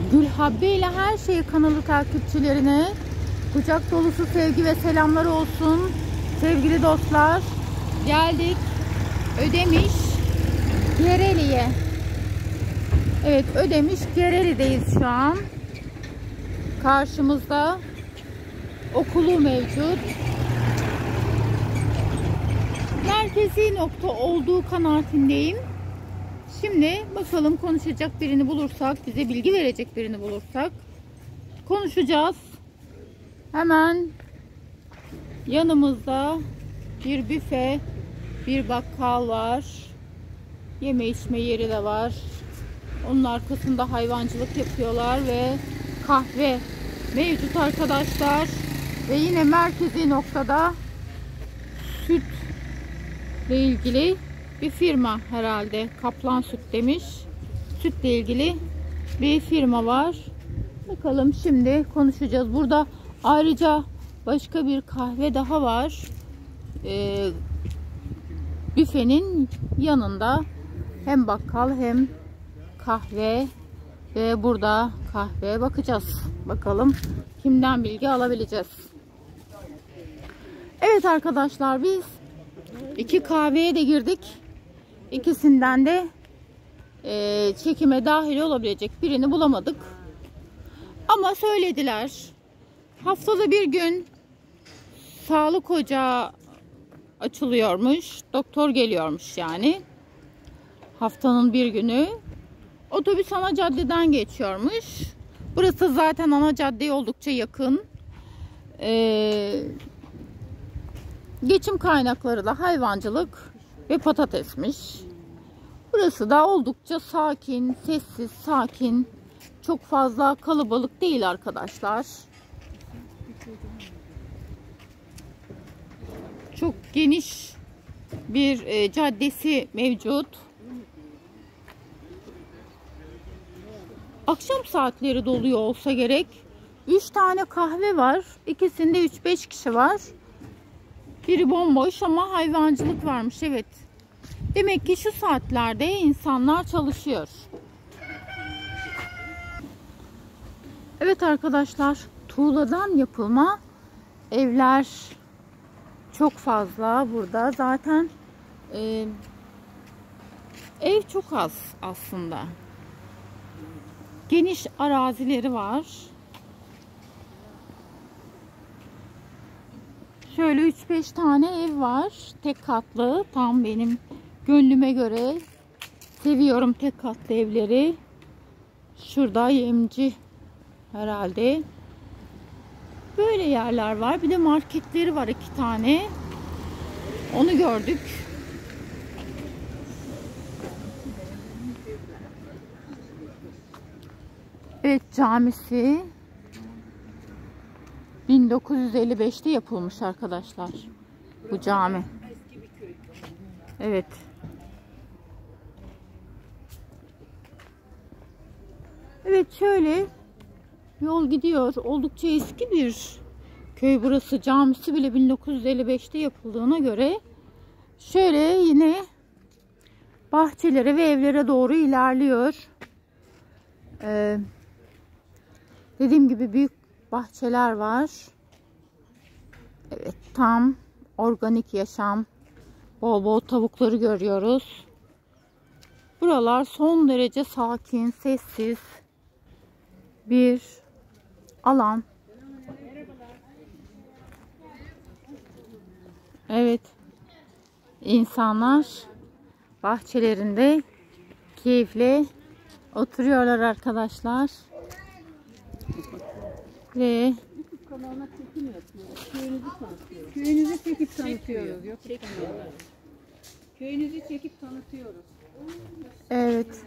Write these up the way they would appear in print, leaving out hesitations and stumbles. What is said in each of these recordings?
Gülhabbe ile Her Şey kanalı takipçilerine kucak dolusu sevgi ve selamlar olsun. Sevgili dostlar, geldik Ödemiş Gereli'ye. Evet, Ödemiş Gereli'deyiz şu an. Karşımızda okulu mevcut. Merkezi nokta olduğu kanaatindeyim. Şimdi bakalım, konuşacak birini bulursak, bize bilgi verecek birini bulursak konuşacağız. Hemen yanımızda bir büfe, bir bakkal var. Yeme içme yeri de var. Onun arkasında hayvancılık yapıyorlar ve kahve mevcut arkadaşlar. Ve yine merkezi noktada sütle ilgili bir firma herhalde. Kaplan Süt demiş. Sütle ilgili bir firma var. Bakalım, şimdi konuşacağız. Burada ayrıca başka bir kahve daha var. Büfenin yanında hem bakkal hem kahve ve burada kahveye bakacağız. Bakalım kimden bilgi alabileceğiz. Evet arkadaşlar, biz iki kahveye de girdik. İkisinden de çekime dahil olabilecek birini bulamadık. Ama söylediler. Haftada bir gün sağlık ocağı açılıyormuş. Doktor geliyormuş yani. Haftanın bir günü. Otobüs ana caddeden geçiyormuş. Burası zaten ana caddeye oldukça yakın. Geçim kaynakları da hayvancılık ve patatesmiş. Burası da oldukça sakin, sessiz, sakin. Çok fazla kalabalık değil arkadaşlar. Çok geniş bir caddesi mevcut. Akşam saatleri doluyor olsa gerek. 3 tane kahve var. İkisinde 3-5 kişi var. Biri bomboş ama hayvancılık varmış. Evet. Demek ki şu saatlerde insanlar çalışıyor. Evet arkadaşlar, tuğladan yapılma evler çok fazla burada. Zaten ev çok az aslında. Geniş arazileri var. Şöyle 3-5 tane ev var. Tek katlı. Tam benim gönlüme göre. Seviyorum tek katlı evleri. Şurada yemci herhalde. Böyle yerler var. Bir de marketleri var 2 tane. Onu gördük. Evet, camisi 1955'te yapılmış arkadaşlar. Bu cami. Evet. Evet, şöyle yol gidiyor. Oldukça eski bir köy burası. Camisi bile 1955'te yapıldığına göre şöyle yine bahçelere ve evlere doğru ilerliyor. Dediğim gibi büyük bahçeler var. Evet, tam organik yaşam. Bol bol tavukları görüyoruz. Buralar son derece sakin, sessiz bir alan. Evet. İnsanlar bahçelerinde keyifle oturuyorlar arkadaşlar. Ve kanalına çekim yapıyoruz. Köyünüzü çekip tanıtıyoruz. Yok, köyünüzü çekip tanıtıyoruz. evet.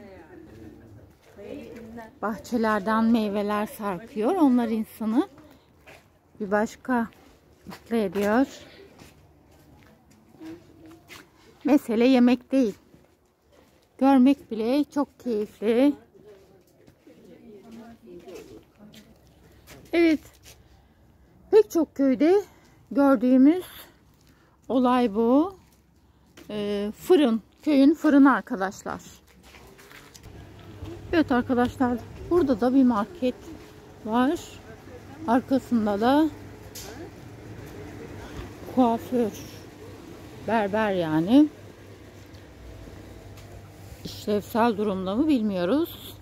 Bahçelerden meyveler sarkıyor. Onlar insanı bir başka mutlu ediyor. Mesele yemek değil. Görmek bile çok keyifli. Evet. Pek çok köyde gördüğümüz olay bu. Fırın. Köyün fırını arkadaşlar. Evet arkadaşlar. Burada da bir market var. Arkasında da kuaför, berber yani. İşlevsel durumda mı bilmiyoruz.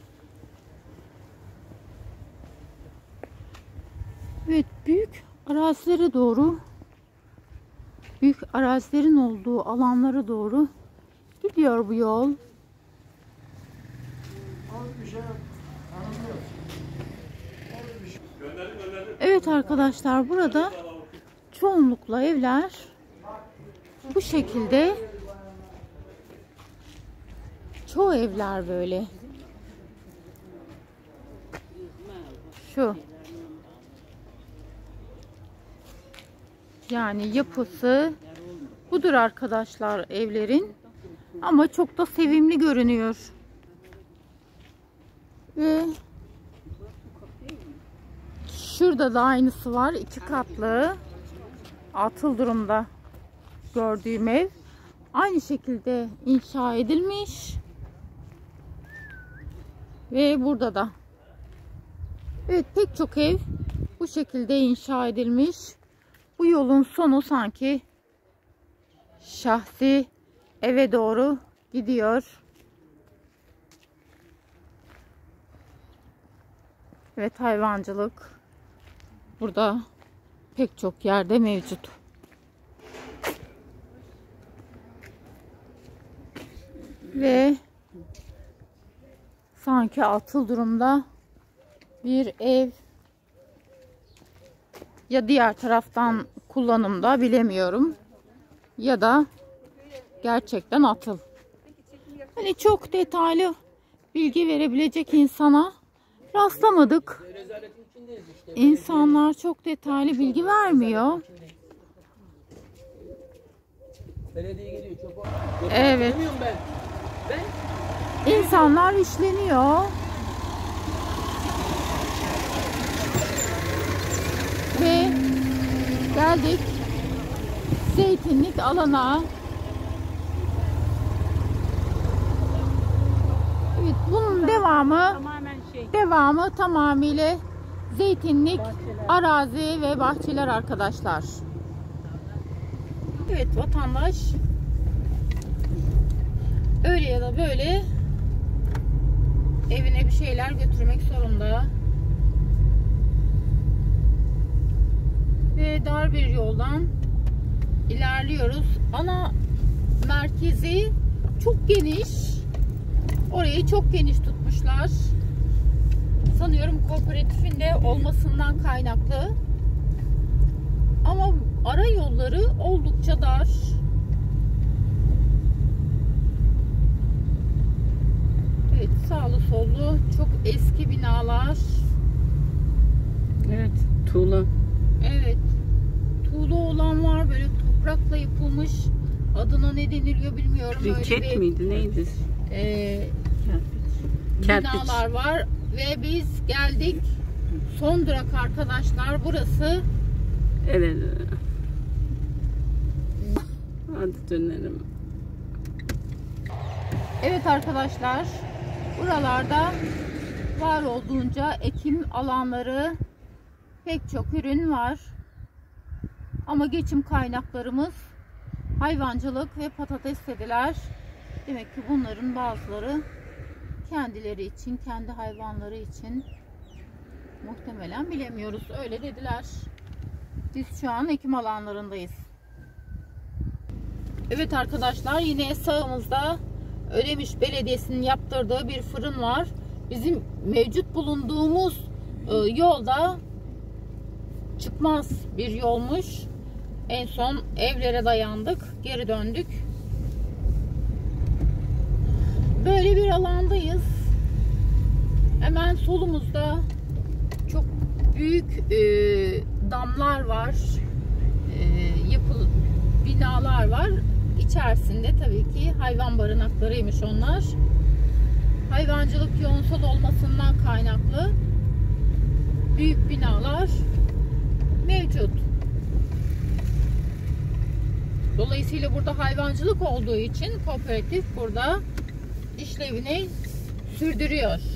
Evet, büyük arazilere doğru, büyük arazilerin olduğu alanlara doğru gidiyor bu yol. Evet arkadaşlar, burada çoğunlukla evler bu şekilde. Çoğu evler böyle. Şu. Yani yapısı budur arkadaşlar evlerin. Ama çok da sevimli görünüyor. Ve şurada da aynısı var. 2 katlı. Atıl durumda gördüğüm ev. Aynı şekilde inşa edilmiş. Ve burada da. Evet, pek çok ev bu şekilde inşa edilmiş. Bu yolun sonu sanki şahsi eve doğru gidiyor. Evet, hayvancılık burada pek çok yerde mevcut. Ve sanki atıl durumda bir ev, ya diğer taraftan kullanımda bilemiyorum, ya da gerçekten atıl. Hani çok detaylı bilgi verebilecek insana rastlamadık. İnsanlar çok detaylı bilgi vermiyor. Evet. İnsanlar işleniyor. Ve geldik zeytinlik alana. Evet, bunun devamı tamamıyla zeytinlik arazi ve bahçeler arkadaşlar. Evet, vatandaş öyle ya da böyle evine bir şeyler götürmek zorunda. Ve dar bir yoldan ilerliyoruz. Ana merkezi çok geniş. Orayı çok geniş tutmuşlar. Sanıyorum kooperatifin de olmasından kaynaklı. Ama ara yolları oldukça dar. Evet, sağlı sollu çok eski binalar. Evet, tuğla. Evet, tuğla olan var, böyle toprakla yapılmış. Adına ne deniliyor bilmiyorum. Briket miydi, neydi? Binalar var ve biz geldik. Son durak arkadaşlar burası. Evet. Hadi dönelim. Evet arkadaşlar, buralarda var olduğunca ekim alanları, pek çok ürün var. Ama geçim kaynaklarımız hayvancılık ve patates dediler. Demek ki bunların bazıları kendileri için, kendi hayvanları için, muhtemelen bilemiyoruz. Öyle dediler. Biz şu an ekim alanlarındayız. Evet arkadaşlar, yine sağımızda Ödemiş Belediyesi'nin yaptırdığı bir fırın var. Bizim mevcut bulunduğumuz yolda çıkmaz bir yolmuş. En son evlere dayandık, geri döndük. Böyle bir alandayız. Hemen solumuzda çok büyük damlar var, binalar var. İçerisinde tabii ki hayvan barınaklarıymış onlar. Hayvancılık yoğunsal olmasından kaynaklı büyük binalar mevcut. Dolayısıyla burada hayvancılık olduğu için kooperatif burada işlevini sürdürüyor.